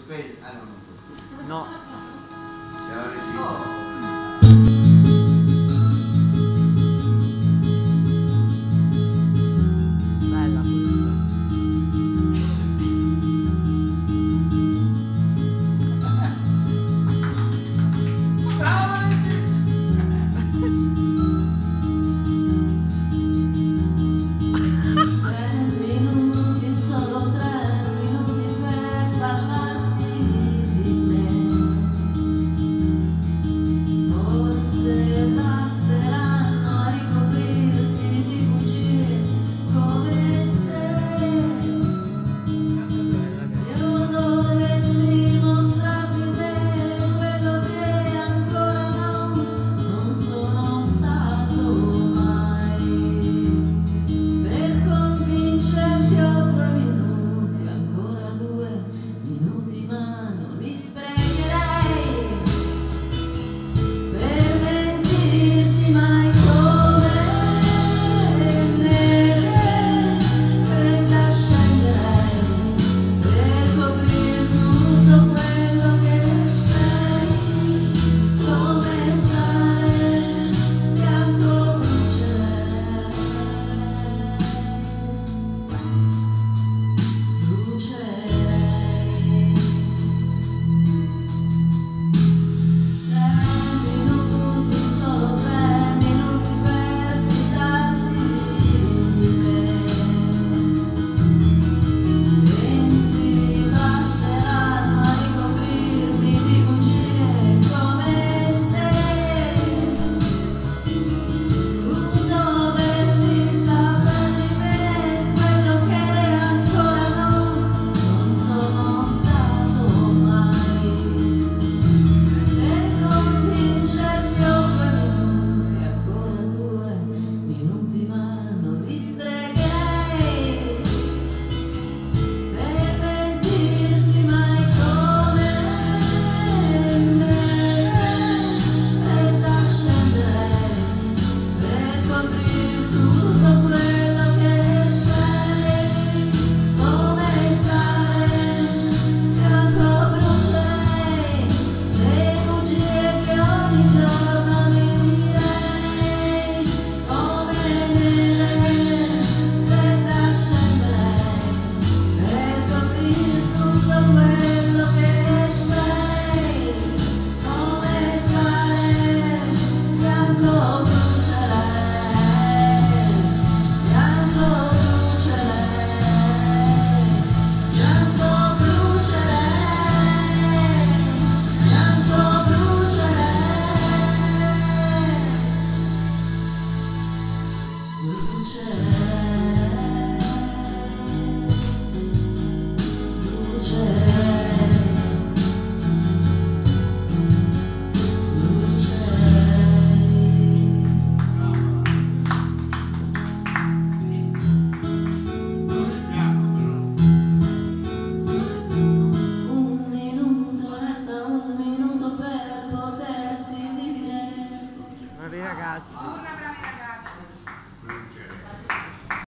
spegne? Ah no, non No. siamo resistiti. Bella questa. Bravo Luigi! Minuti, solo 3 minuti per parlarti di me. Forse basteranno a ricoprirti di bugie come se io dovessi mostrarti bene quello che ancora non sono stato mai. Per convincerti ho 2 minuti, ancora 2 minuti, ma non li sprecherei per mentirti mai come neve, fretta scenderei per coprir tutto quello che sei, come sale bianco brucerei. Brucerei. 3 minuti, solo 3 minuti per fidarti di me. Pensi basteranno a ricoprirmi di bugie come se tu dovessi saper di me quello che ancora non sono stato mai. Per convincerti ho 2 minuti, ancora 2 minuti, ma non li sprecherei per mentirti mai come neve, fretta scenderei per coprire tutto quello che sei, come stare bianco brucerei le bugie che ogni giorno direi, come neve, fretta scenderei per coprire tutto quello che sei, come sale bianco brucerei, bianco brucerei, bianco brucerei, bianco brucerei, brucerei.